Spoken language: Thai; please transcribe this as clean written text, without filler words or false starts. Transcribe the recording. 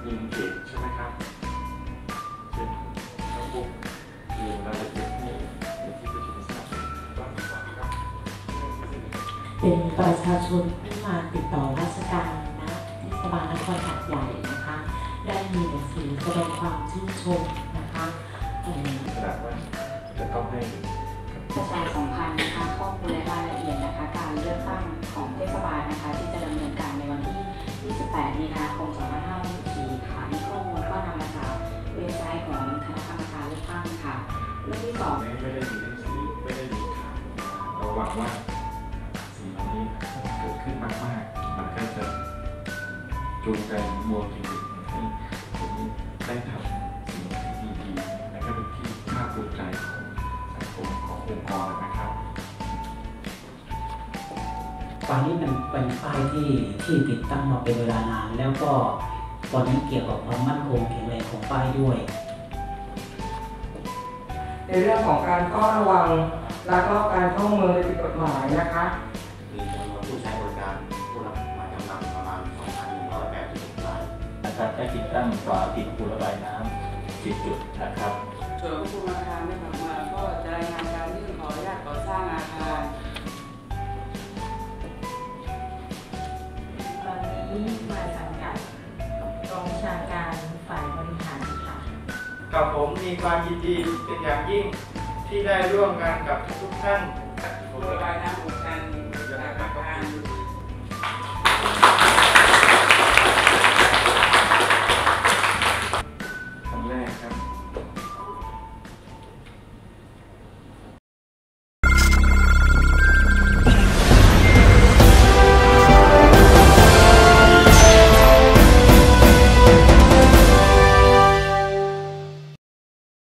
ยิงเก่งใช่ไหมครับเช่นระบบเรียนรายละเอียดให้เป็นที่ประชุมทราบบ้างครับเป็นประชาชนที่มาติดต่อราชการนะเทศบาลนครหาดใหญ่นะคะได้มีหนังสือแสดงความชื่นชมนะคะขนาดว่าจะต้องให้ประชาสัมพันธ์นะคะข้อมูลและรายละเอียดนะคะการเลือกตั้งของเทศบาลนะคะที่จะดำเนินการในวันที่ 28 มีนาคม 2564 ค่ะนี่ข้อมูลก็นำมาจากเว็บไซต์ของคณะกรรมการเลือกตั้งค่ะเรื่องที่2 ไม่ได้มีหนังสือไม่ได้มีข่าวเราหวังว่าสิ่งเหล่านี้เกิดขึ้นมากๆมันก็จะจูงใจมวลชนให้คนนี้ได้ทำสิ่งที่ดีๆและก็เป็นที่ภาคภูมิใจของสังคมขององค์กรนะครับตอนนี้มันเป็นป้ายที่ติดตั้งมาเป็นเวลานานแล้วก็ตอนนี้เกี่ยวกับความมั่นคงแข็งแรงของป้ายด้วยในเรื่องของการเฝ้าระวังและก็การเข้าเมืองโดยผิดกฎหมายนะคะมีจำนวนผู้ใช้บริการผู้รับมาจำนำประมาณ 2,186 รายนะครับได้ติดตั้งฝาปิดรูระบายน้ำ10 จุดนะครับส่วนผู้อาคารไม่ผ่านมาก็จะรายงานการยื่นขออนุญาตก่อสร้างอาคารตอนนี้มาสังกัดกองบัญชาการฝ่ายบริหารค่ะกับผมมีความยินดีเป็นอย่างยิ่งที่ได้ร่วมงานกับทุกท่านระบายน้ำ